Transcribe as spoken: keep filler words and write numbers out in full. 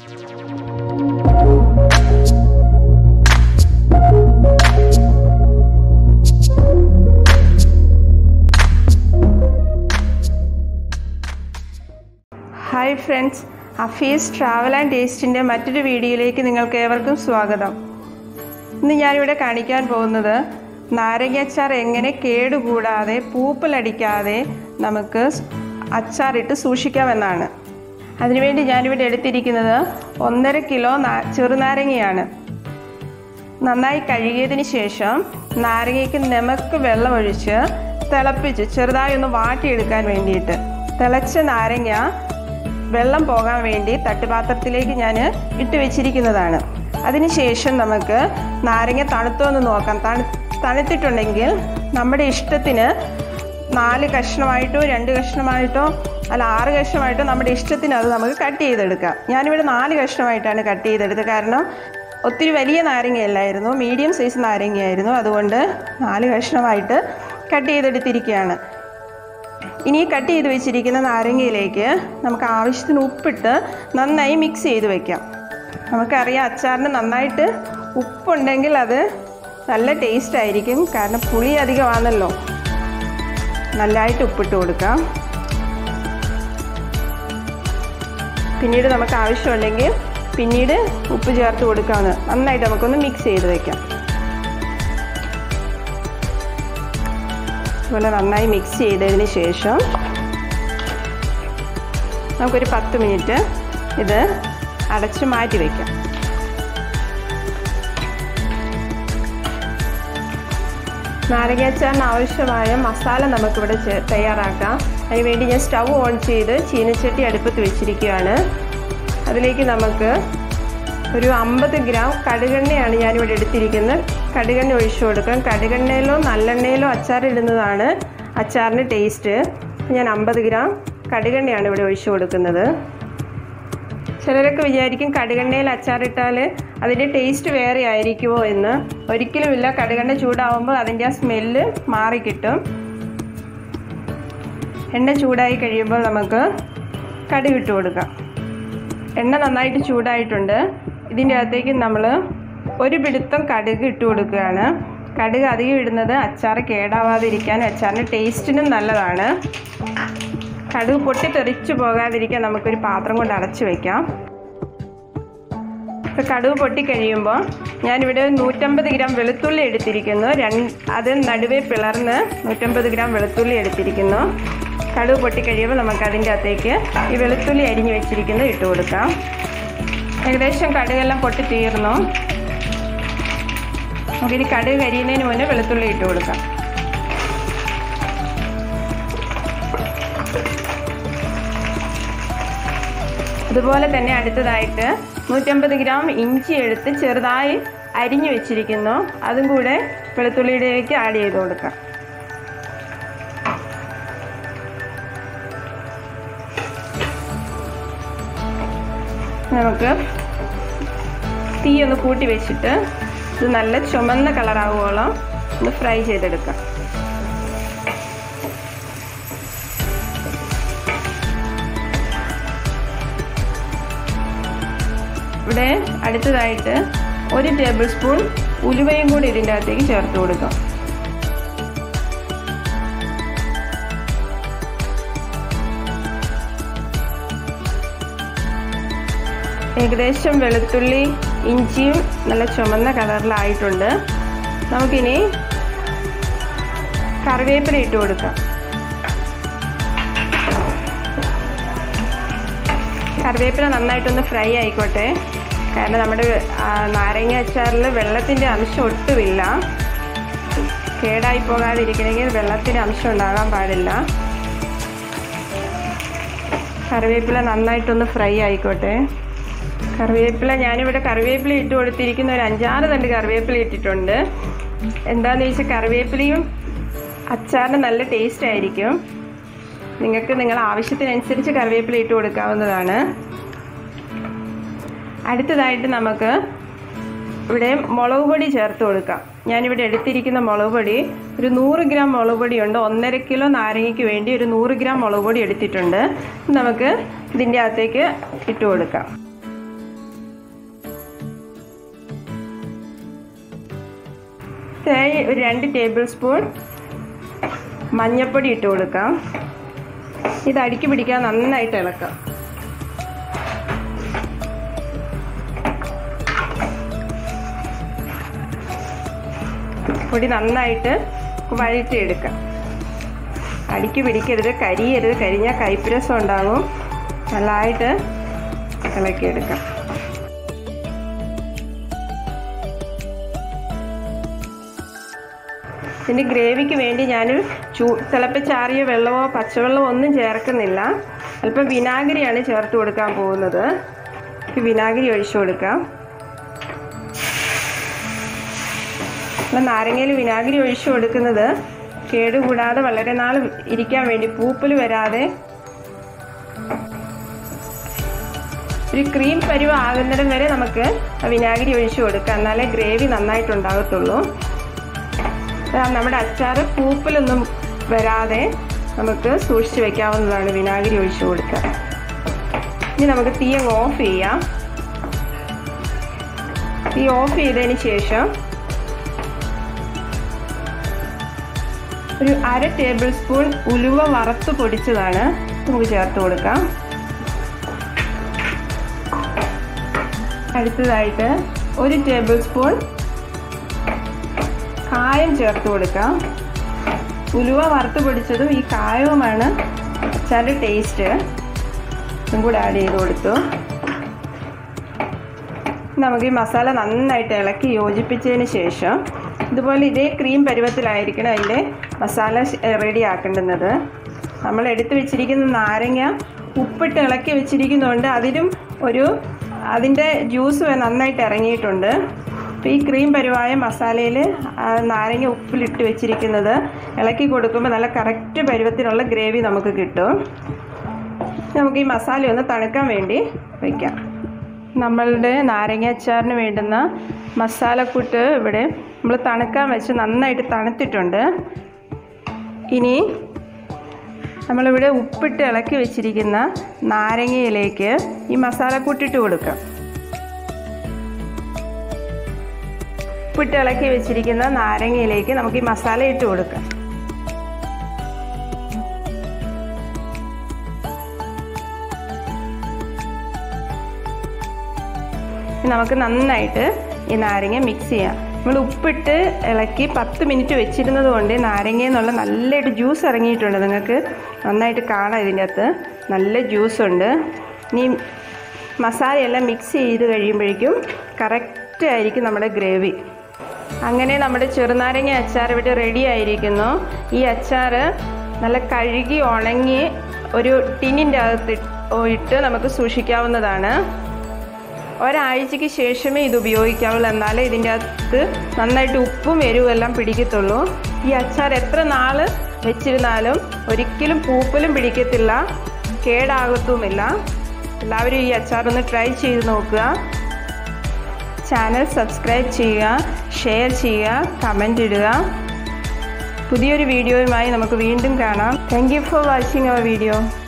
Hi friends, Afees travel and ടേസ്റ്റിൻ്റെ മറ്റൊരു വീഡിയോയിലേക്ക് നിങ്ങൾക്ക് ഏവർക്കും സ്വാഗതം. ഇന്ന് ഞാനിവിടെ കാണിക്കാൻ പോകുന്നത് നാരങ്ങാച്ചാർ എങ്ങനെ കേടുകൂടാതെ പൂപ്പലടിക്കാതെ നമുക്ക് അച്ചാറിട്ട് സൂക്ഷിക്കാമെന്നാണ്. അതിനുവേണ്ടി ഞാനിവിടെ എടുത്തിരിക്കുന്നത് ഒന്നര കിലോ ചെറുനാരങ്ങയാണ്. നന്നായി കഴുകിയതിന് ശേഷം നാരങ്ങയ്ക്ക് നമുക്ക് വെള്ളമൊഴിച്ച് തിളപ്പിച്ച് ചെറുതായി ഒന്ന് വാട്ടിയെടുക്കാൻ വേണ്ടിയിട്ട് തിളച്ച നാരങ്ങ വെള്ളം പോകാൻ വേണ്ടി തട്ടുപാത്രത്തിലേക്ക് ഞാൻ ഇട്ട് വെച്ചിരിക്കുന്നതാണ്. അതിനുശേഷം നമുക്ക് നാരങ്ങ തണുത്തോ എന്ന് നോക്കാം. തണു തണുത്തിട്ടുണ്ടെങ്കിൽ നമ്മുടെ ഇഷ്ടത്തിന് നാല് കഷ്ണമായിട്ടോ രണ്ട് കഷ്ണമായിട്ടോ അല്ല ആറ് കഷ്ണമായിട്ടോ നമ്മുടെ ഇഷ്ടത്തിന് അത് നമുക്ക് കട്ട് ചെയ്തെടുക്കാം. ഞാനിവിടെ നാല് കഷ്ണമായിട്ടാണ് കട്ട് ചെയ്തെടുത്തത്. കാരണം ഒത്തിരി വലിയ നാരങ്ങയല്ലായിരുന്നു, മീഡിയം സൈസ് നാരങ്ങയായിരുന്നു. അതുകൊണ്ട് നാല് കഷ്ണമായിട്ട് കട്ട് ചെയ്തെടുത്തിരിക്കുകയാണ്. ഇനി കട്ട് ചെയ്ത് വെച്ചിരിക്കുന്ന നാരങ്ങയിലേക്ക് നമുക്ക് ആവശ്യത്തിന് ഉപ്പിട്ട് നന്നായി മിക്സ് ചെയ്ത് വയ്ക്കാം. നമുക്കറിയാം അച്ചാറിന് നന്നായിട്ട് ഉപ്പുണ്ടെങ്കിൽ അത് നല്ല ടേസ്റ്റ് ആയിരിക്കും. കാരണം പുളി അധികമാണല്ലോ. നല്ലതായിട്ട് ഉപ്പിട്ട് കൊടുക്കാം. പിന്നീട് നമുക്ക് ആവശ്യമുണ്ടെങ്കിൽ പിന്നീട് ഉപ്പ് ചേർത്ത് കൊടുക്കാവുന്ന നന്നായിട്ട് നമുക്കൊന്ന് മിക്സ് ചെയ്ത് വയ്ക്കാം. അതുപോലെ നന്നായി മിക്സ് ചെയ്തതിന് ശേഷം നമുക്കൊരു പത്ത് മിനിറ്റ് ഇത് അടച്ച് മാറ്റി വയ്ക്കാം. നാരങ്ങാച്ചാറിന് ആവശ്യമായ മസാല നമുക്കിവിടെ തയ്യാറാക്കാം. അതിനുവേണ്ടി ഞാൻ സ്റ്റൗ ഓൺ ചെയ്ത് ചീനച്ചട്ടി അടുപ്പത്ത് വെച്ചിരിക്കുകയാണ്. അതിലേക്ക് നമുക്ക് ഒരു അമ്പത് ഗ്രാം കടുകെണ്ണയാണ് ഞാനിവിടെ എടുത്തിരിക്കുന്നത്. കടുകെണ്ണ ഒഴിച്ചു കൊടുക്കാം. കടുകെണ്ണയിലോ നല്ലെണ്ണയിലോ അച്ചാറിടുന്നതാണ് അച്ചാറിന് ടേസ്റ്റ്. ഞാൻ അമ്പത് ഗ്രാം കടുകെണ്ണയാണ് ഇവിടെ ഒഴിച്ചു കൊടുക്കുന്നത്. ചിലരൊക്കെ വിചാരിക്കും കടുകെണ്ണയിൽ അച്ചാറിട്ടാൽ അതിൻ്റെ ടേസ്റ്റ് വേറെ ആയിരിക്കുമോ എന്ന്. ഒരിക്കലുമില്ല. കടുകെണ്ണ ചൂടാവുമ്പോൾ അതിൻ്റെ ആ സ്മെല്ല് മാറിക്കിട്ടും. എണ്ണ ചൂടായി കഴിയുമ്പോൾ നമുക്ക് കടുകിട്ട് കൊടുക്കാം. എണ്ണ നന്നായിട്ട് ചൂടായിട്ടുണ്ട്. ഇതിൻ്റെ അകത്തേക്ക് നമ്മൾ ഒരു പിടുത്തം കടുക് ഇട്ട് കൊടുക്കുകയാണ്. കടുക് അധികം ഇടുന്നത് അച്ചാർ കേടാവാതിരിക്കാൻ അച്ചാറിൻ്റെ ടേസ്റ്റിനും നല്ലതാണ്. കടുക് പൊട്ടി തെറിച്ചു പോകാതിരിക്കാൻ നമുക്കൊരു പാത്രം കൊണ്ട് അടച്ചു വയ്ക്കാം. ഇപ്പോൾ കടുക് പൊട്ടിക്കഴിയുമ്പോൾ ഞാനിവിടെ നൂറ്റമ്പത് ഗ്രാം വെളുത്തുള്ളി എടുത്തിരിക്കുന്നു. രണ്ട് അത് നടുവേ പിളർന്ന് നൂറ്റമ്പത് ഗ്രാം വെളുത്തുള്ളി എടുത്തിരിക്കുന്നു. കടുക് പൊട്ടിക്കഴിയുമ്പോൾ നമുക്ക് അതിൻ്റെ അകത്തേക്ക് ഈ വെളുത്തുള്ളി അരിഞ്ഞ് വെച്ചിരിക്കുന്നത് ഇട്ട് കൊടുക്കാം. ഏകദേശം കടുകെല്ലാം പൊട്ടി തീർന്നു. നമുക്കിനി കടുക് കരിയുന്നതിന് മുന്നേ വെളുത്തുള്ളി ഇട്ട് കൊടുക്കാം. അതുപോലെ തന്നെ അടുത്തതായിട്ട് നൂറ്റമ്പത് ഗ്രാം ഇഞ്ചി എടുത്ത് ചെറുതായി അരിഞ്ഞു വെച്ചിരിക്കുന്നു. അതും കൂടെ വെളുത്തുള്ളിയിലേക്ക് ആഡ് ചെയ്ത് കൊടുക്കാം. നമുക്ക് തീ ഒന്ന് കൂട്ടി വെച്ചിട്ട് ഇത് നല്ല ചുമന്ന കളറാവുകയോളം ഒന്ന് ഫ്രൈ ചെയ്തെടുക്കാം. ഇവിടെ അടുത്തതായിട്ട് ഒരു ടേബിൾ സ്പൂൺ ഉലുവയും കൂടി ഇതിൻ്റെ അകത്തേക്ക് ചേർത്ത് കൊടുക്കാം. ഏകദേശം വെളുത്തുള്ളി ഇഞ്ചിയും നല്ല ചുമന്ന കളറിലായിട്ടുണ്ട്. നമുക്കിനി കറിവേപ്പില ഇട്ട് കൊടുക്കാം. കറിവേപ്പില നന്നായിട്ടൊന്ന് ഫ്രൈ ആയിക്കോട്ടെ. കാരണം നമ്മുടെ നാരങ്ങ അച്ചാറിൽ വെള്ളത്തിൻ്റെ അംശം ഒട്ടുമില്ല. കേടായി പോകാതിരിക്കണമെങ്കിൽ വെള്ളത്തിൻ്റെ അംശം ഉണ്ടാകാൻ പാടില്ല. കറിവേപ്പില നന്നായിട്ടൊന്ന് ഫ്രൈ ആയിക്കോട്ടെ. കറിവേപ്പില ഞാനിവിടെ കറിവേപ്പില ഇട്ട് കൊടുത്തിരിക്കുന്ന ഒരു അഞ്ചാറ് തണ്ട് കറിവേപ്പില ഇട്ടിട്ടുണ്ട്. എന്താണെന്ന് ചോദിച്ചാൽ കറിവേപ്പിലയും അച്ചാറിന് നല്ല ടേസ്റ്റ് ആയിരിക്കും. നിങ്ങൾക്ക് നിങ്ങളുടെ ആവശ്യത്തിനനുസരിച്ച് കറിവേപ്പില ഇട്ട് കൊടുക്കാവുന്നതാണ്. അടുത്തതായിട്ട് നമുക്ക് ഇവിടെ മുളക് പൊടി ചേർത്ത് കൊടുക്കാം. ഞാനിവിടെ എടുത്തിരിക്കുന്ന മുളക് പൊടി ഒരു നൂറ് ഗ്രാം മുളക് പൊടിയുണ്ട്. ഒന്നര കിലോ നാരങ്ങയ്ക്ക് വേണ്ടി ഒരു നൂറ് ഗ്രാം മുളക് പൊടി എടുത്തിട്ടുണ്ട്. നമുക്ക് ഇതിൻ്റെ അകത്തേക്ക് ഇട്ട് കൊടുക്കാം. അടുത്തായി ഒരു രണ്ട് ടേബിൾ സ്പൂൺ മഞ്ഞൾപ്പൊടി ഇട്ട് കൊടുക്കാം. ഇത് അടുക്കി പിടിക്കാൻ നന്നായിട്ട് ഇളക്കാം. പൊടി നന്നായിട്ട് വഴറ്റിയെടുക്കാം. അടുക്കി പിടിക്കരുത്, കരിയരുത്. കരിഞ്ഞാൽ കയ്പ്പ് ഉണ്ടാകും. നല്ലതായിട്ട് ഇളക്കിയെടുക്കാം. ഇതിൻ്റെ ഗ്രേവിക്ക് വേണ്ടി ഞാൻ ചൂ തിളപ്പിച്ചാറിയ വെള്ളമോ പച്ചവെള്ളമോ ഒന്നും ചേർക്കുന്നില്ല. അല്പം വിനാഗിരിയാണ് ചേർത്ത് കൊടുക്കാൻ പോകുന്നത്. വിനാഗിരി ഒഴിച്ചു കൊടുക്കാം. നാരങ്ങയിൽ വിനാഗിരി ഒഴിച്ചു കൊടുക്കുന്നത് കേടുകൂടാതെ വളരെ നാൾ ഇരിക്കാൻ വേണ്ടി, പൂപ്പൽ വരാതെ ഒരു ക്രീം പരുവ ആകുന്നിടം വരെ നമുക്ക് വിനാഗിരി ഒഴിച്ചു കൊടുക്കാം. എന്നാലേ ഗ്രേവി നന്നായിട്ടുണ്ടാകത്തുള്ളൂ. നമ്മുടെ അച്ചാർ പൂപ്പലൊന്നും വരാതെ നമുക്ക് സൂക്ഷിച്ച് വെക്കാവുന്നതാണ് വിനാഗിരി ഒഴിച്ചു കൊടുക്കുക. ഇനി നമുക്ക് തീ അങ്ങ് ഓഫ് ചെയ്യാം. തീ ഓഫ് ചെയ്തതിന് ശേഷം ഒരു അര ടേബിൾ സ്പൂൺ ഉലുവ വറുത്ത് പൊടിച്ചതാണ് നമുക്ക് ചേർത്ത് കൊടുക്കാം. അടുത്തതായിട്ട് ഒരു ടേബിൾ സ്പൂൺ കായം ചേർത്ത് കൊടുക്കാം. ഉലുവ വറുത്ത് പൊടിച്ചതും ഈ കായവുമാണ് അച്ചാറിൻ്റെ ടേസ്റ്റ്. ഇതും കൂടെ ആഡ് ചെയ്ത് കൊടുത്തു. നമുക്ക് ഈ മസാല നന്നായിട്ട് ഇളക്കി യോജിപ്പിച്ചതിന് ശേഷം ഇതുപോലെ ഇതേ ക്രീം പരുവത്തിലായിരിക്കണം അതിൻ്റെ മസാല റെഡി ആക്കേണ്ടുന്നത്. നമ്മൾ എടുത്ത് വെച്ചിരിക്കുന്ന നാരങ്ങ ഉപ്പിട്ട് ഇളക്കി വെച്ചിരിക്കുന്നതുകൊണ്ട് അതിലും ഒരു അതിൻ്റെ ജ്യൂസ് നന്നായിട്ട് ഇറങ്ങിയിട്ടുണ്ട്. അപ്പോൾ ഈ ക്രീം പരുവായ മസാലയിൽ നാരങ്ങ ഉപ്പിലിട്ട് വെച്ചിരിക്കുന്നത് ഇളക്കി കൊടുക്കുമ്പോൾ നല്ല കറക്റ്റ് പരുവത്തിനുള്ള ഗ്രേവി നമുക്ക് കിട്ടും. നമുക്ക് ഈ മസാല ഒന്ന് തണുക്കാൻ വേണ്ടി വയ്ക്കാം. നമ്മളുടെ നാരങ്ങ അച്ചാറിന് വേണ്ടുന്ന മസാലക്കൂട്ട് ഇവിടെ നമ്മൾ തണുക്കാൻ വെച്ച് നന്നായിട്ട് തണുത്തിട്ടുണ്ട്. ഇനി നമ്മളിവിടെ ഉപ്പിട്ട് ഇളക്കി വെച്ചിരിക്കുന്ന നാരങ്ങയിലേക്ക് ഈ മസാലക്കൂട്ടിട്ട് കൊടുക്കാം. ഉപ്പിട്ട് ഇളക്കി വെച്ചിരിക്കുന്ന നാരങ്ങയിലേക്ക് നമുക്ക് ഈ മസാല ഇട്ട് കൊടുക്കാം. നമുക്ക് നന്നായിട്ട് ഈ നാരങ്ങ മിക്സ് ചെയ്യാം. നമ്മൾ ഉപ്പിട്ട് ഇളക്കി പത്ത് മിനിറ്റ് വെച്ചിരുന്നത് കൊണ്ട് നാരങ്ങയിൽ നിന്നുള്ള നല്ലൊരു ജ്യൂസ് ഇറങ്ങിയിട്ടുണ്ട്. നിങ്ങൾക്ക് നന്നായിട്ട് കാണാം, ഇതിൻ്റെ അകത്ത് നല്ല ജ്യൂസുണ്ട്. ഇനി മസാലയെല്ലാം മിക്സ് ചെയ്ത് കഴിയുമ്പോഴേക്കും കറക്റ്റ് ആയിരിക്കും നമ്മുടെ ഗ്രേവി. അങ്ങനെ നമ്മുടെ ചെറുനാരങ്ങ അച്ചാർ ഇവിടെ റെഡി ആയിരിക്കുന്നു. ഈ അച്ചാർ നല്ല കഴുകി ഉണങ്ങി ഒരു ടിന്നിൻ്റെ അകത്ത് ഇട്ട് നമുക്ക് സൂക്ഷിക്കാവുന്നതാണ്. ഒരാഴ്ചയ്ക്ക് ശേഷമേ ഇത് ഉപയോഗിക്കാവുള്ളൂ. എന്നാലേ ഇതിൻ്റെ അകത്ത് നന്നായിട്ട് ഉപ്പും എരിവും എല്ലാം പിടിക്കത്തുള്ളൂ. ഈ അച്ചാർ എത്ര നാൾ വെച്ചിരുന്നാലും ഒരിക്കലും പൂപ്പലും പിടിക്കത്തില്ല, കേടാകത്തുമില്ല. എല്ലാവരും ഈ അച്ചാർ ഒന്ന് ട്രൈ ചെയ്ത് നോക്കുക. ചാനൽ സബ്സ്ക്രൈബ് ചെയ്യുക, ഷെയർ ചെയ്യുക, കമൻ്റ് ഇടുക. പുതിയൊരു വീഡിയോയുമായി നമുക്ക് വീണ്ടും കാണാം. Thank you for watching our video.